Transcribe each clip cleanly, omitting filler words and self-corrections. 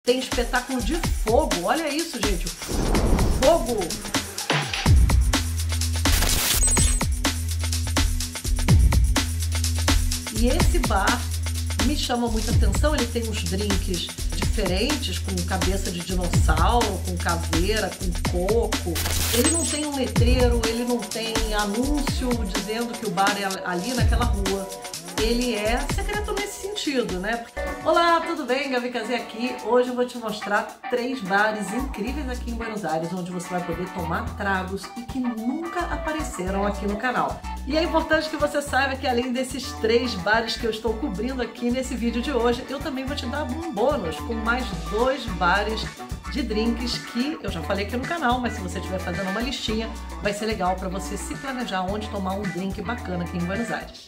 Tem espetáculo de fogo. Olha isso, gente. Fogo! E esse bar me chama muita atenção. Ele tem uns drinks diferentes, com cabeça de dinossauro, com caveira, com coco. Ele não tem um letreiro, ele não tem anúncio dizendo que o bar é ali naquela rua. Ele é secreto nesse sentido, né? Olá, tudo bem? Gabi Casé aqui. Hoje eu vou te mostrar 3 bares incríveis aqui em Buenos Aires, onde você vai poder tomar tragos e que nunca apareceram aqui no canal. E é importante que você saiba que além desses 3 bares que eu estou cobrindo aqui nesse vídeo de hoje, eu também vou te dar um bônus com mais 2 bares de drinks que eu já falei aqui no canal, mas se você estiver fazendo uma listinha, vai ser legal para você se planejar onde tomar um drink bacana aqui em Buenos Aires.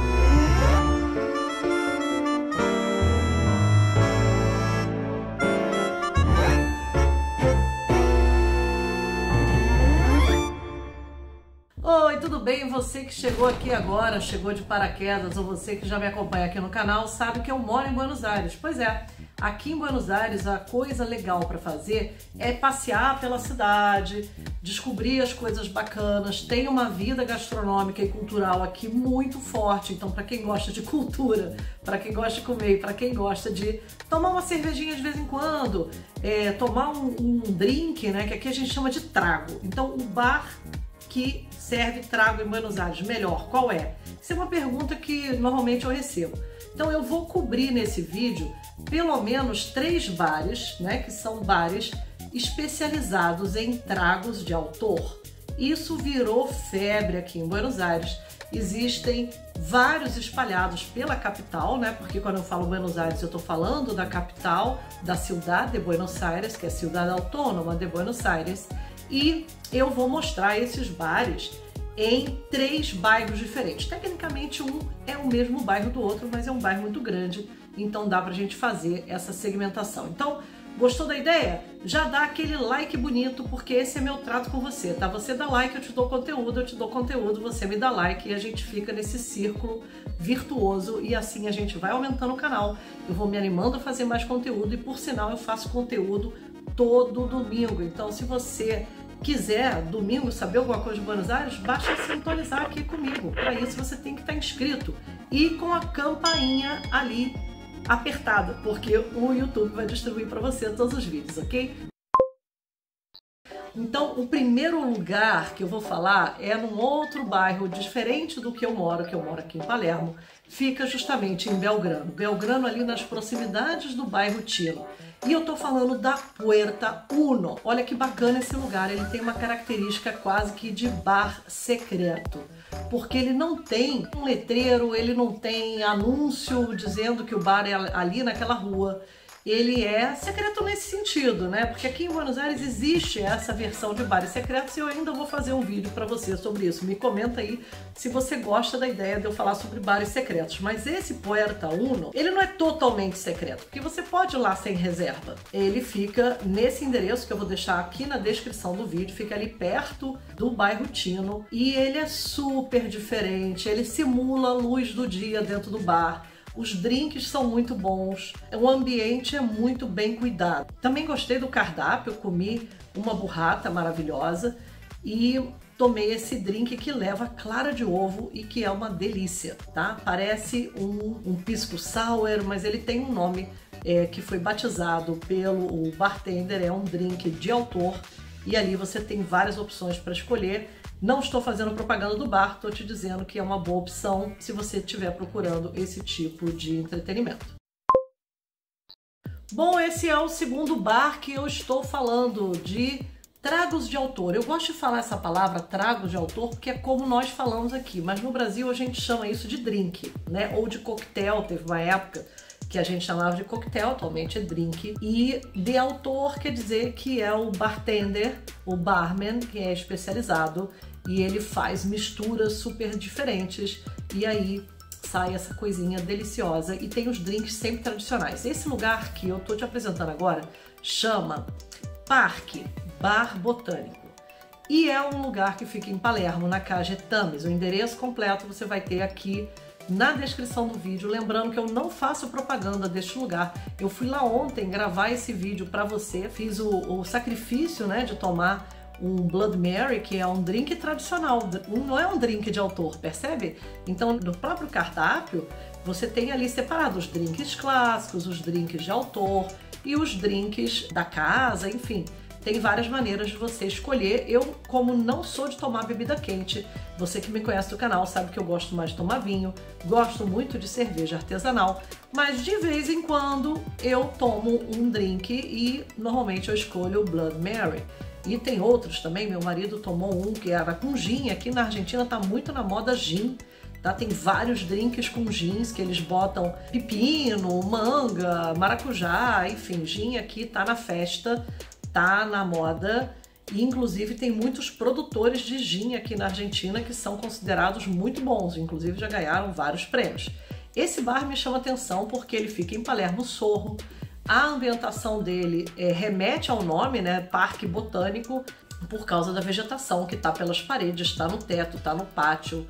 Oi, tudo bem? Você que chegou aqui agora, chegou de paraquedas, ou você que já me acompanha aqui no canal, sabe que eu moro em Buenos Aires. Pois é, aqui em Buenos Aires a coisa legal para fazer é passear pela cidade, descobrir as coisas bacanas. Tem uma vida gastronômica e cultural aqui muito forte, então para quem gosta de cultura, para quem gosta de comer, para quem gosta de tomar uma cervejinha de vez em quando, tomar um drink, né, que aqui a gente chama de trago. Então o bar que serve trago em Buenos Aires, melhor, qual é? Isso é uma pergunta que normalmente eu recebo. Então eu vou cobrir nesse vídeo pelo menos 3 bares, né, que são bares especializados em tragos de autor. Isso virou febre aqui em Buenos Aires. Existem vários espalhados pela capital, né? Porque quando eu falo Buenos Aires, eu estou falando da capital, da Ciudad de Buenos Aires, que é a Ciudad Autónoma de Buenos Aires. E eu vou mostrar esses bares em 3 bairros diferentes. Tecnicamente um é o mesmo bairro do outro, mas é um bairro muito grande, então dá pra gente fazer essa segmentação. Então, gostou da ideia? Já dá aquele like bonito, porque esse é meu trato com você, tá? Você dá like, eu te dou conteúdo, eu te dou conteúdo, você me dá like e a gente fica nesse círculo virtuoso e assim a gente vai aumentando o canal. Eu vou me animando a fazer mais conteúdo e, por sinal, eu faço conteúdo todo domingo. Então, se você quiser domingo saber alguma coisa de Buenos Aires, basta sintonizar aqui comigo. Para isso você tem que estar inscrito e com a campainha ali apertada, porque o YouTube vai distribuir para você todos os vídeos, ok? Então, o primeiro lugar que eu vou falar é num outro bairro diferente do que eu moro aqui em Palermo. Fica justamente em Belgrano. Belgrano ali nas proximidades do bairro Tilo. E eu tô falando da Puerta Uno. Olha que bacana esse lugar. Ele tem uma característica quase que de bar secreto. Porque ele não tem um letreiro, ele não tem anúncio dizendo que o bar é ali naquela rua. Ele é secreto nesse sentido, né? Porque aqui em Buenos Aires existe essa versão de bares secretos e eu ainda vou fazer um vídeo para você sobre isso. Me comenta aí se você gosta da ideia de eu falar sobre bares secretos. Mas esse Puerta Uno, ele não é totalmente secreto, porque você pode ir lá sem reserva. Ele fica nesse endereço que eu vou deixar aqui na descrição do vídeo, fica ali perto do bairro Tino e ele é super diferente, ele simula a luz do dia dentro do bar. Os drinks são muito bons, o ambiente é muito bem cuidado. Também gostei do cardápio, comi uma burrata maravilhosa e tomei esse drink que leva clara de ovo e que é uma delícia, tá? Parece um pisco sour, mas ele tem um nome que foi batizado pelo bartender, é um drink de autor e ali você tem várias opções para escolher. Não estou fazendo propaganda do bar, estou te dizendo que é uma boa opção se você estiver procurando esse tipo de entretenimento. Bom, esse é o segundo bar que eu estou falando, de tragos de autor. Eu gosto de falar essa palavra, tragos de autor, porque é como nós falamos aqui, mas no Brasil a gente chama isso de drink, né? Ou de coquetel, teve uma época que a gente chamava de coquetel, atualmente é drink. E de autor quer dizer que é o bartender, o barman, que é especializado e ele faz misturas super diferentes e aí sai essa coisinha deliciosa e tem os drinks sempre tradicionais. Esse lugar que eu tô te apresentando agora chama Parque Bar Botânico e é um lugar que fica em Palermo, na Calle Tames. O endereço completo você vai ter aqui na descrição do vídeo. Lembrando que eu não faço propaganda deste lugar. Eu fui lá ontem gravar esse vídeo para você, fiz o sacrifício, né, de tomar um Blood Mary, que é um drink tradicional, não é um drink de autor, percebe? Então, no próprio cardápio, você tem ali separado os drinks clássicos, os drinks de autor e os drinks da casa, enfim. Tem várias maneiras de você escolher. Eu, como não sou de tomar bebida quente, você que me conhece do canal sabe que eu gosto mais de tomar vinho, gosto muito de cerveja artesanal, mas de vez em quando eu tomo um drink e normalmente eu escolho o Blood Mary. E tem outros também, meu marido tomou um que era com gin, aqui na Argentina tá muito na moda gin, tá? Tem vários drinks com gins que eles botam pepino, manga, maracujá, enfim, gin aqui tá na festa, tá na moda. E inclusive tem muitos produtores de gin aqui na Argentina que são considerados muito bons, inclusive já ganharam vários prêmios. Esse bar me chama atenção porque ele fica em Palermo Sorro. A ambientação dele remete ao nome, né, Parque Botânico, por causa da vegetação que está pelas paredes, está no teto, está no pátio,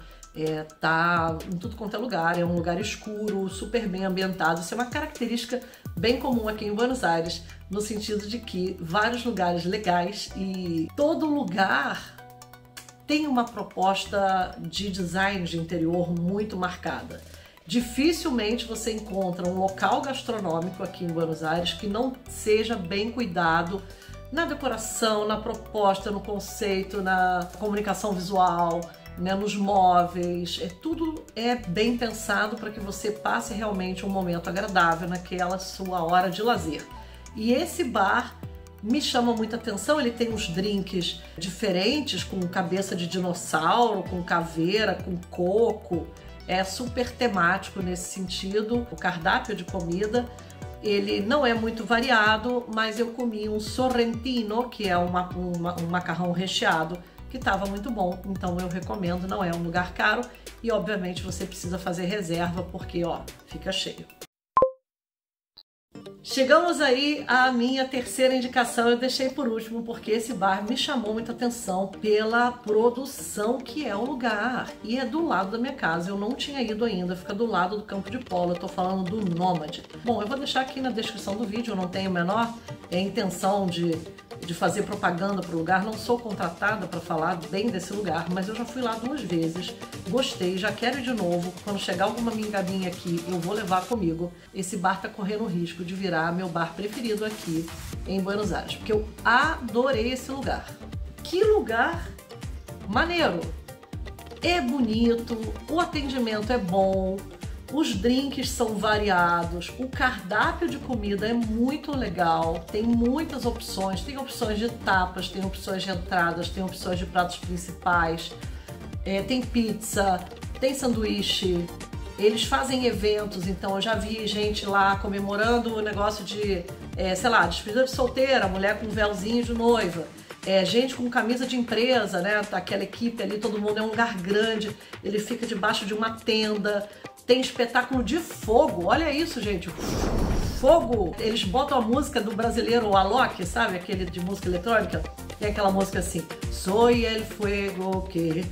está em tudo quanto é lugar. É um lugar escuro, super bem ambientado. Isso é uma característica bem comum aqui em Buenos Aires, no sentido de que vários lugares legais e todo lugar tem uma proposta de design de interior muito marcada. Dificilmente você encontra um local gastronômico aqui em Buenos Aires que não seja bem cuidado na decoração, na proposta, no conceito, na comunicação visual, né, nos móveis. Tudo é bem pensado para que você passe realmente um momento agradável naquela sua hora de lazer. E esse bar me chama muita atenção. Ele tem uns drinks diferentes, com cabeça de dinossauro, com caveira, com coco. É super temático nesse sentido. O cardápio de comida, ele não é muito variado, mas eu comi um sorrentino, que é um macarrão recheado, que estava muito bom, então eu recomendo. Não é um lugar caro e obviamente você precisa fazer reserva porque, ó, fica cheio. Chegamos aí à minha terceira indicação, eu deixei por último porque esse bar me chamou muita atenção pela produção que é o lugar. E é do lado da minha casa, eu não tinha ido ainda, fica do lado do campo de polo, eu tô falando do Nômade. Bom, eu vou deixar aqui na descrição do vídeo, eu não tenho a menor intenção de fazer propaganda para o lugar, não sou contratada para falar bem desse lugar, mas eu já fui lá 2 vezes, gostei, já quero ir de novo. Quando chegar alguma mingadinha aqui, eu vou levar comigo. Esse bar tá correndo o risco de virar meu bar preferido aqui em Buenos Aires, porque eu adorei esse lugar. Que lugar maneiro! É bonito, o atendimento é bom, os drinks são variados, o cardápio de comida é muito legal, tem muitas opções, tem opções de tapas, tem opções de entradas, tem opções de pratos principais, tem pizza, tem sanduíche, eles fazem eventos, então eu já vi gente lá comemorando o negócio de, sei lá, despedida de solteira, mulher com um véuzinho de noiva. Gente com camisa de empresa, né? Aquela equipe ali, todo mundo é um lugar grande, ele fica debaixo de uma tenda, tem espetáculo de fogo, olha isso, gente, fogo! Eles botam a música do brasileiro, o Alok, sabe? Aquele de música eletrônica, tem aquela música assim, Soy el fuego que...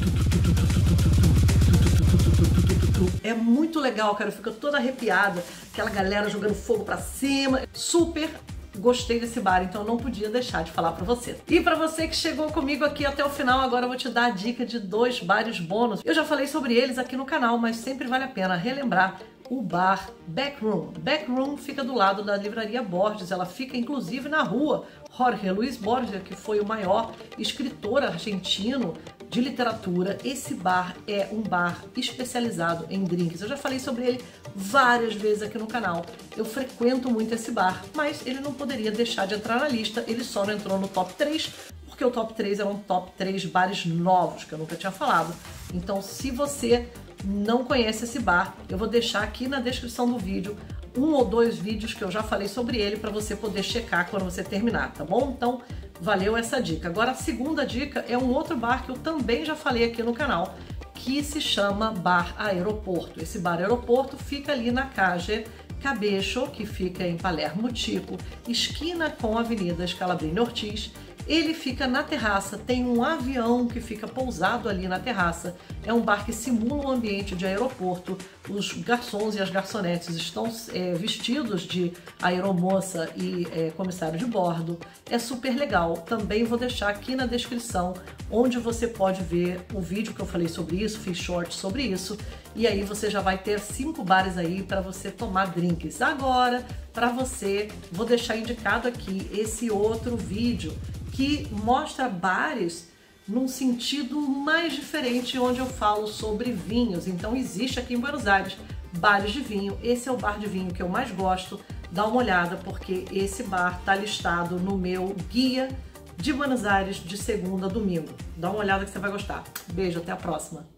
É muito legal, cara, eu fico toda arrepiada, aquela galera jogando fogo pra cima, super... Gostei desse bar, então eu não podia deixar de falar pra você. E pra você que chegou comigo aqui até o final, agora eu vou te dar a dica de 2 bares bônus. Eu já falei sobre eles aqui no canal, mas sempre vale a pena relembrar o bar Backroom. Backroom fica do lado da livraria Borges, ela fica inclusive na rua Jorge Luis Borges, que foi o maior escritor argentino de literatura. Esse bar é um bar especializado em drinks. Eu já falei sobre ele várias vezes aqui no canal. Eu frequento muito esse bar, mas ele não poderia deixar de entrar na lista. Ele só não entrou no top 3, porque o top 3 era um top 3 bares novos, que eu nunca tinha falado. Então, se você não conhece esse bar, eu vou deixar aqui na descrição do vídeo 1 ou 2 vídeos que eu já falei sobre ele para você poder checar quando você terminar, tá bom? Então, valeu essa dica. Agora, a segunda dica é um outro bar que eu também já falei aqui no canal, que se chama Bar Aeroporto. Esse Bar Aeroporto fica ali na Calle Cabecho, que fica em Palermo Tipo, esquina com a Avenida Scalabrini Ortiz, Ele fica na terraça, tem um avião que fica pousado ali na terraça. É um bar que simula um ambiente de aeroporto. Os garçons e as garçonetes estão vestidos de aeromoça e comissário de bordo. É super legal. Também vou deixar aqui na descrição onde você pode ver o vídeo que eu falei sobre isso, fiz short sobre isso. E aí você já vai ter 5 bares aí para você tomar drinks. Agora, para você, vou deixar indicado aqui esse outro vídeo que mostra bares num sentido mais diferente, onde eu falo sobre vinhos. Então existe aqui em Buenos Aires bares de vinho. Esse é o bar de vinho que eu mais gosto. Dá uma olhada, porque esse bar tá listado no meu guia de Buenos Aires de segunda a domingo. Dá uma olhada que você vai gostar. Beijo, até a próxima!